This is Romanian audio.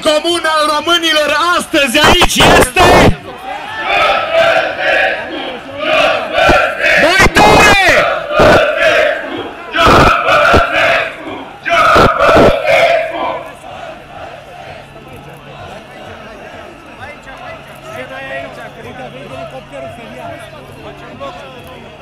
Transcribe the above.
comun al românilor astăzi aici este... Mai tare! Aici, că vede elicopterul feriat. Facem loc.